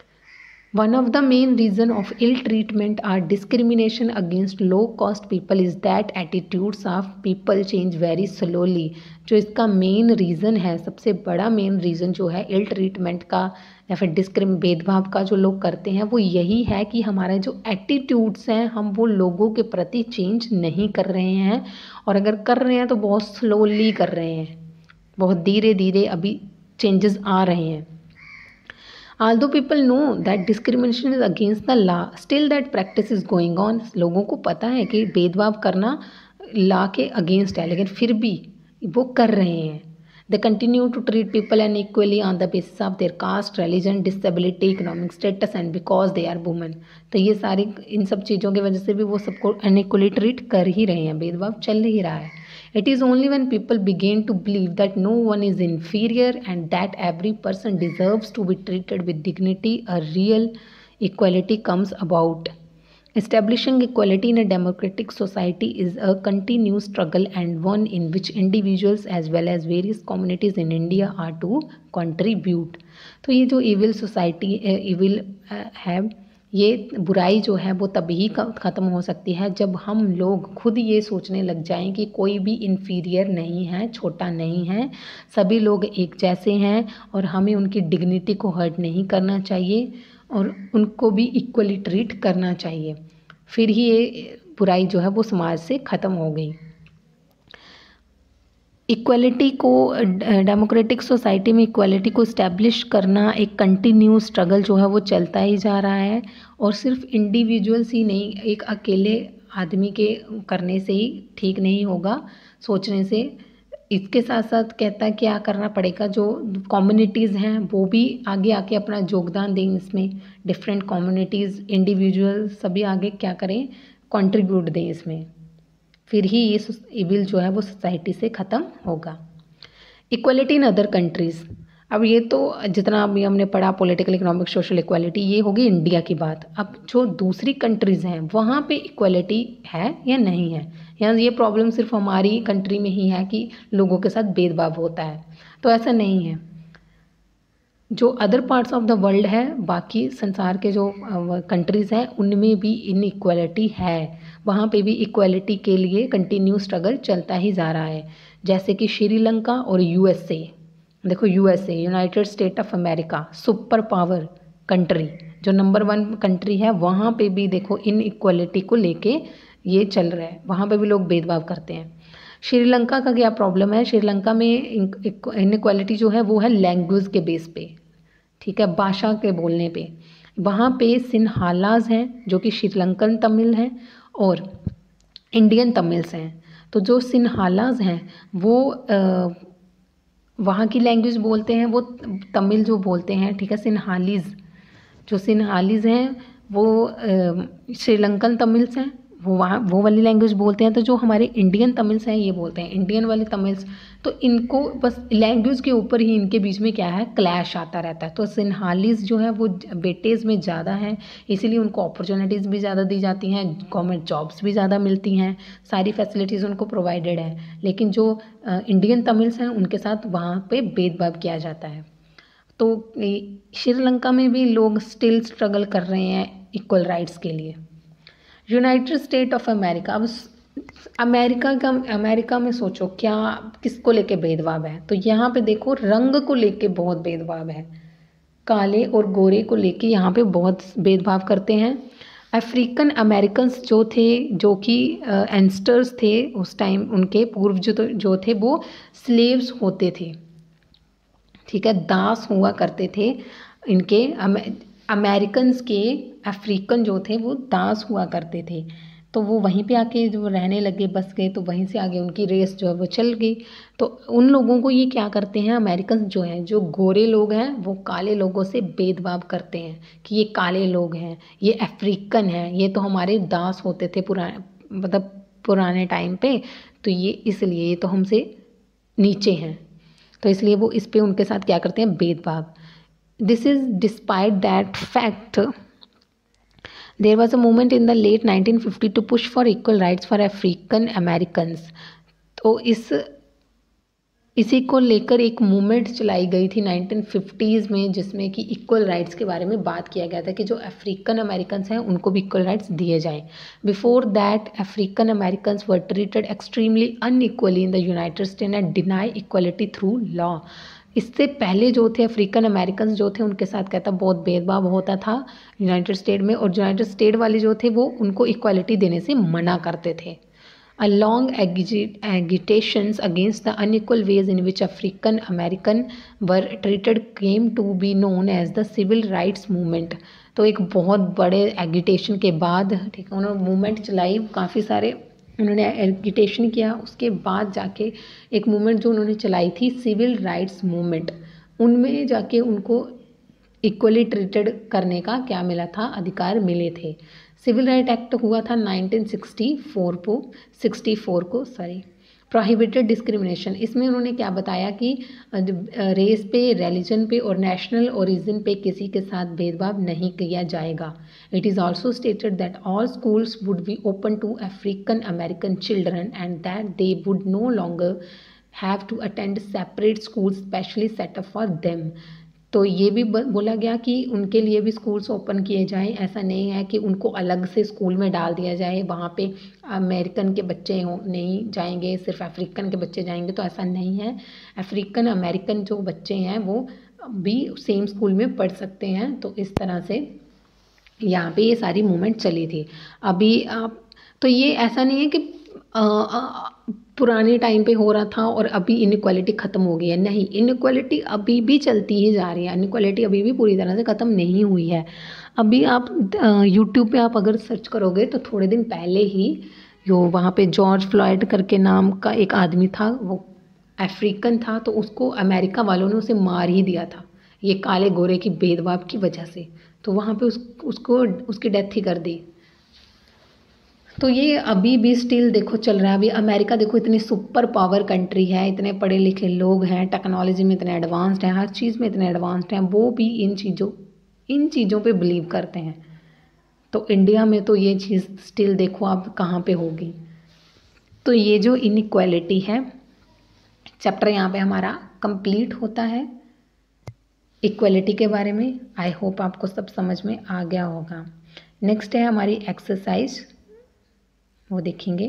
[SPEAKER 1] One of the main reason of ill treatment or discrimination against low cost people is that attitudes of people change very slowly. जो इसका मेन रीज़न है, सबसे बड़ा मेन रीज़न जो है इल ट्रीटमेंट का या फिर डिस्क्रिम भेदभाव का जो लोग करते हैं वो यही है कि हमारे जो एटीट्यूड्स हैं हम वो लोगों के प्रति चेंज नहीं कर रहे हैं, और अगर कर रहे हैं तो बहुत स्लोली कर रहे हैं, बहुत धीरे धीरे अभी चेंजेस आ रहे हैं। Although people know that discrimination is against the law, still that practice is going on. लोगों को पता है कि भेदभाव करना लॉ के अगेंस्ट है, लेकिन फिर भी वो कर रहे हैं। They continue to treat people unequally on the basis of their caste, religion, disability, economic status and because they are women. तो ये सारी इन सब चीज़ों की वजह से भी वो सबको अनइक्वली ट्रीट कर ही रहे हैं, भेदभाव चल ही रहा है। It is only when people begin to believe that no one is inferior and that every person deserves to be treated with dignity, a real equality comes about. Establishing equality in a democratic society is a continuous struggle and one in which individuals as well as various communities in India are to contribute. तो ये जो evil society, evil है, ये बुराई जो है वो तभी ख़त्म हो सकती है जब हम लोग खुद ये सोचने लग जाएं कि कोई भी इन्फीरियर नहीं है, छोटा नहीं है, सभी लोग एक जैसे हैं और हमें उनकी डिग्निटी को हर्ट नहीं करना चाहिए और उनको भी इक्वली ट्रीट करना चाहिए। फिर ही ये बुराई जो है वो समाज से ख़त्म हो गई। इक्वलिटी को, डेमोक्रेटिक सोसाइटी में इक्वलिटी को इस्टेब्लिश करना एक कंटिन्यू स्ट्रगल जो है वो चलता ही जा रहा है, और सिर्फ इंडिविजुअल्स ही नहीं, एक अकेले आदमी के करने से ही ठीक नहीं होगा, सोचने से। इसके साथ साथ कहता है क्या करना पड़ेगा, जो कम्युनिटीज़ हैं वो भी आगे आके अपना योगदान दें इसमें, डिफरेंट कम्युनिटीज़, इंडिविजुअल सभी आगे क्या करें, कंट्रीब्यूट दें इसमें, फिर ही ये इविल जो है वो सोसाइटी से ख़त्म होगा। इक्वलिटी इन अदर कंट्रीज़, अब ये तो जितना अभी हमने पढ़ा पॉलिटिकल, इकोनॉमिक, सोशल इक्वलिटी, ये होगी इंडिया की बात। अब जो दूसरी कंट्रीज़ हैं वहाँ पे इक्वलिटी है या नहीं है, या ये प्रॉब्लम सिर्फ हमारी कंट्री में ही है कि लोगों के साथ भेदभाव होता है, तो ऐसा नहीं है। जो other parts of the world है, बाकी संसार के जो कंट्रीज़ हैं उनमें भी इनइक्वालिटी है, वहाँ पे भी इक्वलिटी के लिए कंटिन्यू स्ट्रगल चलता ही जा रहा है। जैसे कि श्रीलंका और यूएसए, देखो USA, United State of America, super power country, जो नंबर वन कंट्री है, वहाँ पे भी देखो इनइक्वालिटी को लेके ये चल रहा है, वहाँ पे भी लोग भेदभाव करते हैं। श्रीलंका का क्या प्रॉब्लम है, श्रीलंका में इनइक्वालिटी जो है वो है लैंग्वेज के बेस पे, ठीक है, भाषा के बोलने पे। वहाँ पे सिन्हालाज हैं जो कि श्रीलंकन तमिल हैं और इंडियन तमिल्स हैं। तो जो सिन्हालाज हैं वो आ, वहाँ की लैंग्वेज बोलते हैं, वो तमिल जो बोलते हैं, ठीक है। सिन्हालीज, जो सिन्हालीज हैं वो श्रीलंकन तमिल्स हैं, वो वहाँ वो वाली लैंग्वेज बोलते हैं। तो जो हमारे इंडियन तमिल्स हैं ये बोलते हैं इंडियन वाले तमिल्स। तो इनको बस लैंग्वेज के ऊपर ही इनके बीच में क्या है, क्लैश आता रहता है। तो सिन्हालीज जो है वो बेटेज में ज़्यादा हैं, इसीलिए उनको अपॉर्चुनिटीज़ भी ज़्यादा दी जाती हैं, गवर्नमेंट जॉब्स भी ज़्यादा मिलती हैं, सारी फैसिलिटीज़ उनको प्रोवाइडेड है। लेकिन जो इंडियन तमिल्स हैं उनके साथ वहाँ पर भेदभाव किया जाता है। तो श्रीलंका में भी लोग स्टिल स्ट्रगल कर रहे हैं इक्वल राइट्स के लिए। यूनाइटेड स्टेट ऑफ अमेरिका, अब अमेरिका का अमेरिका में सोचो क्या किसको लेके भेदभाव है, तो यहाँ पे देखो रंग को लेके बहुत भेदभाव है, काले और गोरे को लेके यहाँ पे बहुत भेदभाव करते हैं। अफ्रीकन अमेरिकन्स जो थे, जो कि एंस्टर्स थे उस टाइम, उनके पूर्व जो जो थे वो स्लेव्स होते थे, ठीक है, दास हुआ करते थे। इनके अमेरिकन्स के अफ्रीकन जो थे वो दास हुआ करते थे। तो वो वहीं पे आके जो रहने लगे, बस गए, तो वहीं से आगे उनकी रेस जो है वो चल गई। तो उन लोगों को ये क्या करते हैं, अमेरिकन जो हैं, जो गोरे लोग हैं, वो काले लोगों से भेदभाव करते हैं कि ये काले लोग हैं, ये अफ्रीकन हैं, ये तो हमारे दास होते थे पुराने मतलब पुराने टाइम पे, तो ये इसलिए ये तो हमसे नीचे हैं। तो इसलिए वो इस पे उनके साथ क्या करते हैं, भेदभाव। This is despite that fact there was a movement in the late nineteen fifty to push for equal rights for African Americans. तो इस इसी को लेकर एक मूवमेंट चलाई गई थी नाइनटीन फिफ्टीज़ में, जिसमें कि इक्वल राइट्स के बारे में बात किया गया था कि जो अफ्रीकन अमेरिकन हैं उनको भी इक्वल राइट्स दिए जाएं। Before that African American were treated extremely unequally in the United State and deny equality through law. इससे पहले जो थे अफ्रीकन अमेरिकन जो थे उनके साथ कहता बहुत भेदभाव होता था यूनाइटेड स्टेट में, और यूनाइटेड स्टेट वाले जो थे वो उनको इक्वालिटी देने से मना करते थे। A long agitations against the unequal ways in which African American were treated came to be known as the Civil Rights Movement। तो एक बहुत बड़े एगिटेशन के बाद, ठीक है, उन्होंने मूवमेंट चलाई, काफ़ी सारे उन्होंने एगिटेशन किया, उसके बाद जाके एक मूवमेंट जो उन्होंने चलाई थी सिविल राइट्स मूवमेंट, उनमें जाके उनको इक्वली ट्रीटेड करने का क्या मिला था, अधिकार मिले थे। सिविल राइट एक्ट हुआ था नाइनटीन सिक्सटी फोर को सिक्सटी फोर को सॉरी प्रोहिबिटेड डिस्क्रिमिनेशन। इसमें उन्होंने क्या बताया कि रेस पे, रिलीजन पे और नेशनल ओरिजिन पे किसी के साथ भेदभाव नहीं किया जाएगा। It is also stated that all schools would be open to African American children and that they would no longer have to attend separate school specially set up for them. तो ये भी बोला गया कि उनके लिए भी स्कूल्स ओपन किए जाएं, ऐसा नहीं है कि उनको अलग से स्कूल में डाल दिया जाए, वहाँ पे अमेरिकन के बच्चे हो नहीं जाएंगे, सिर्फ अफ्रीकन के बच्चे जाएंगे, तो ऐसा नहीं है। अफ्रीकन अमेरिकन जो बच्चे हैं वो भी सेम स्कूल में पढ़ सकते हैं। तो इस तरह से यहाँ पे ये सारी मूवमेंट चली थी। अभी आप तो ये ऐसा नहीं है कि आ, आ, पुराने टाइम पे हो रहा था और अभी इनइक्वालिटी ख़त्म हो गई है, नहीं, इनइक्वालिटी अभी भी चलती ही जा रही है, इनइक्वालिटी अभी भी पूरी तरह से ख़त्म नहीं हुई है। अभी आप यूट्यूब पे आप अगर सर्च करोगे तो थोड़े दिन पहले ही जो वहाँ पे जॉर्ज फ्लॉयड करके नाम का एक आदमी था, वो अफ्रीकन था, तो उसको अमेरिका वालों ने उसे मार ही दिया था, ये काले गोरे की भेदभाव की वजह से। तो वहाँ पे उस उसको उसकी डेथ ही कर दी। तो ये अभी भी स्टिल देखो चल रहा है। अभी अमेरिका देखो इतनी सुपर पावर कंट्री है, इतने पढ़े लिखे लोग हैं, टेक्नोलॉजी में इतने एडवांस्ड हैं, हर चीज़ में इतने एडवांस्ड हैं, वो भी इन चीज़ों इन चीज़ों पे बिलीव करते हैं। तो इंडिया में तो ये चीज़ स्टिल देखो आप कहाँ पे होगी। तो ये जो इनइक्वालिटी है, चैप्टर यहाँ पे हमारा कंप्लीट होता है इक्वालिटी के बारे में। आई होप आपको सब समझ में आ गया होगा। नेक्स्ट है हमारी एक्सरसाइज, वो देखेंगे।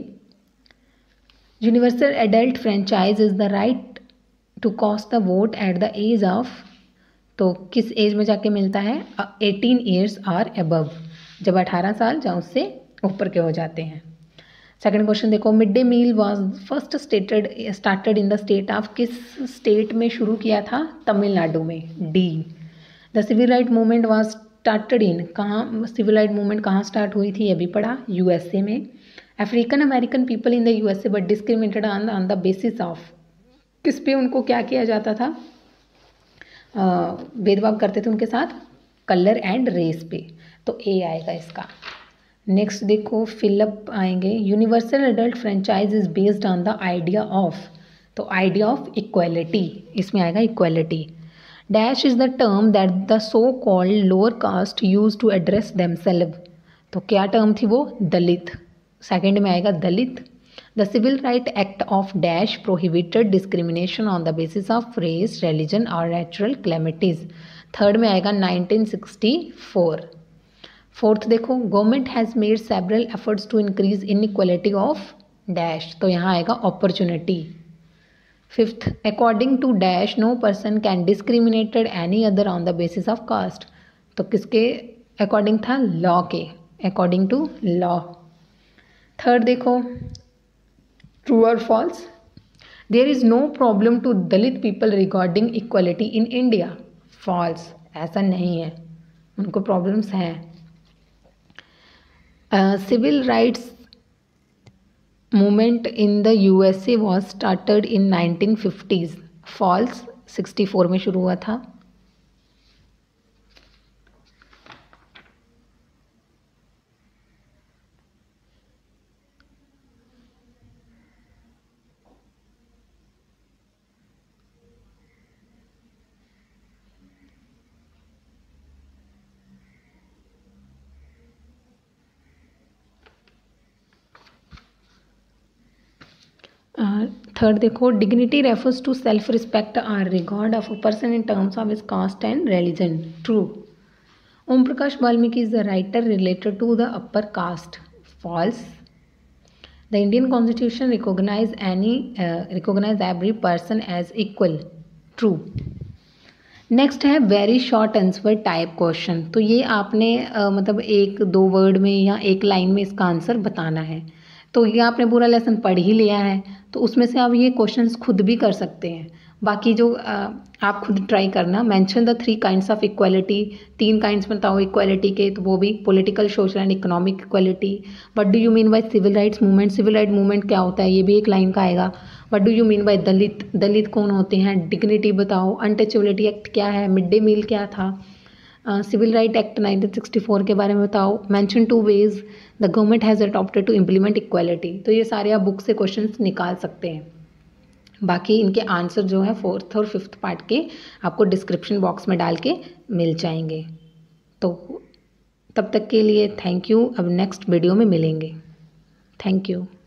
[SPEAKER 1] Universal adult franchise is the right to cast the vote at the age of, तो किस एज में जाके मिलता है, एटीन ईयर्स आर अबव, जब अठारह साल या उससे ऊपर के हो जाते हैं। सेकंड क्वेश्चन देखो, mid day meal was first stated started in the state of, किस स्टेट में शुरू किया था, तमिलनाडु में, D. The civil right movement was started in, कहाँ सिविल राइट मूवमेंट कहाँ स्टार्ट हुई थी, ये भी पढ़ा, यूएसए में। African American people in the USA but discriminated on on the basis of, किस पे उनको क्या किया जाता था, भेदभाव करते थे उनके साथ, कलर एंड रेस पे, तो ए आएगा इसका। नेक्स्ट देखो फिलअप आएंगे, universal adult franchise is based on the idea of, तो आइडिया ऑफ इक्वालिटी, इसमें आएगा equality. Dash is the term that the so called lower caste use to address themselves, तो क्या टर्म थी वो, दलित, सेकेंड में आएगा Dalit. The civil right act of dash prohibited discrimination on the basis of race, religion और नेचुरल क्लेमिटीज, थर्ड में आएगा नाइनटीन सिक्सटी फोर। फोर्थ देखो, government has made several efforts to increase inequality of dash, तो यहाँ आएगा opportunity. Fifth, according to dash no person can discriminated any other on the basis of caste, तो किसके अकॉर्डिंग था, लॉ के, अकॉर्डिंग टू लॉ। थर्ड देखो, ट्रू और false, there is no problem to Dalit people regarding equality in India, false, ऐसा नहीं है, उनको प्रॉब्लम्स हैं। Civil rights movement in the USA was started in nineteen fifties. False, sixty four में शुरू हुआ था। थर्ड देखो, dignity refers to self respect or regard of a person in terms of his caste and religion. True. Om Prakash Valmiki is the writer related to the upper caste. False. The Indian constitution recognise any recognise every person as equal. True. Next है very short answer type question. तो ये आपने uh, मतलब एक दो वर्ड में या एक लाइन में इसका आंसर बताना है। तो ये आपने पूरा लेसन पढ़ ही लिया है, तो उसमें से आप ये क्वेश्चंस खुद भी कर सकते हैं। बाकी जो uh, आप खुद ट्राई करना। Mention the three kinds of equality. तीन काइंड्स बताओ इक्वालिटी के, तो वो भी political, social and economic equality. What do you mean by civil rights movement. Civil right movement क्या होता है, ये भी एक लाइन का आएगा। What do you mean by Dalit. Dalit कौन होते हैं। डिग्निटी बताओ। अनटचेबिलिटी एक्ट क्या है। मिड डे मील क्या था। Civil right act nineteen sixty four के बारे में बताओ। Mention two ways the government has adopted to implement equality. तो ये सारे आप बुक से क्वेश्चंस निकाल सकते हैं। बाकी इनके आंसर जो है फोर्थ और फिफ्थ पार्ट के आपको डिस्क्रिप्शन बॉक्स में डाल के मिल जाएंगे। तो तब तक के लिए थैंक यू। अब नेक्स्ट वीडियो में मिलेंगे। Thank you.